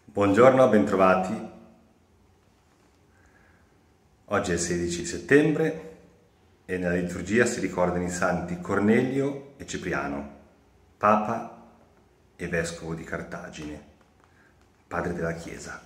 Buongiorno, bentrovati. Oggi è il 16 settembre e nella liturgia si ricordano i santi Cornelio e Cipriano, Papa e Vescovo di Cartagine, padre della Chiesa.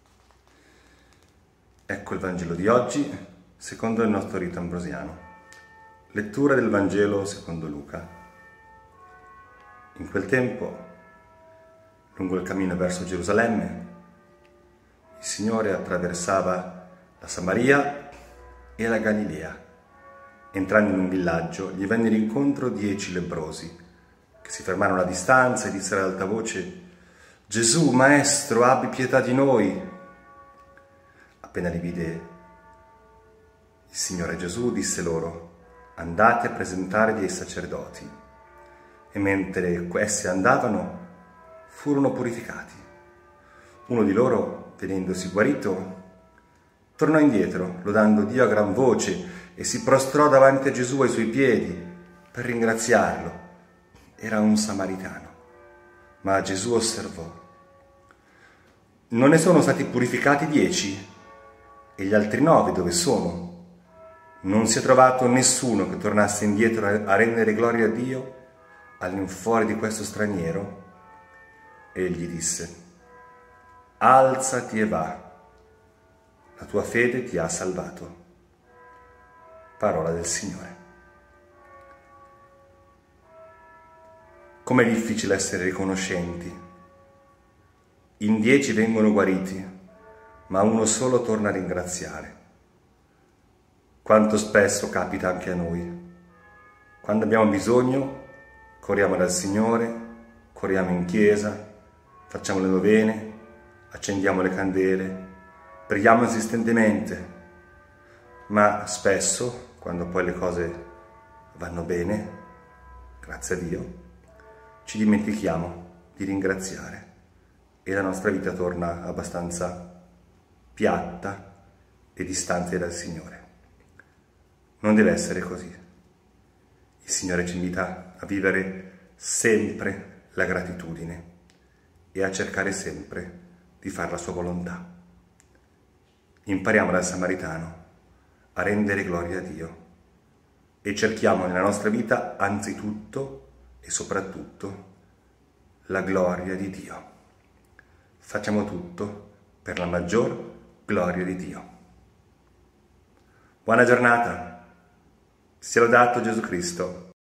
Ecco il Vangelo di oggi, secondo il nostro rito ambrosiano. Lettura del Vangelo secondo Luca. In quel tempo, lungo il cammino verso Gerusalemme, il Signore attraversava la Samaria e la Galilea. Entrando in un villaggio, gli vennero incontro 10 lebbrosi, che si fermarono a distanza e dissero ad alta voce: «Gesù, Maestro, abbi pietà di noi!» Appena li vide, il Signore Gesù disse loro: «Andate a presentarvi ai sacerdoti». E mentre essi andavano, furono purificati. Uno di loro, vedendosi guarito, tornò indietro, lodando Dio a gran voce, e si prostrò davanti a Gesù ai suoi piedi per ringraziarlo. Era un samaritano. Ma Gesù osservò: «Non ne sono stati purificati 10? E gli altri 9 dove sono? Non si è trovato nessuno che tornasse indietro a rendere gloria a Dio all'infuori di questo straniero?» Egli disse: «Alzati e va, la tua fede ti ha salvato». Parola del Signore. Com'è difficile essere riconoscenti. In 10 vengono guariti, ma uno solo torna a ringraziare. Quanto spesso capita anche a noi. Quando abbiamo bisogno, corriamo dal Signore, corriamo in chiesa, facciamo le novene, accendiamo le candele, preghiamo insistentemente, ma spesso, quando poi le cose vanno bene, grazie a Dio, ci dimentichiamo di ringraziare e la nostra vita torna abbastanza piatta e distante dal Signore. Non deve essere così. Il Signore ci invita a vivere sempre la gratitudine e a cercare sempre di fare la sua volontà. Impariamo dal Samaritano a rendere gloria a Dio e cerchiamo nella nostra vita anzitutto e soprattutto la gloria di Dio. Facciamo tutto per la maggior gloria di Dio. Buona giornata, sia lodato Gesù Cristo.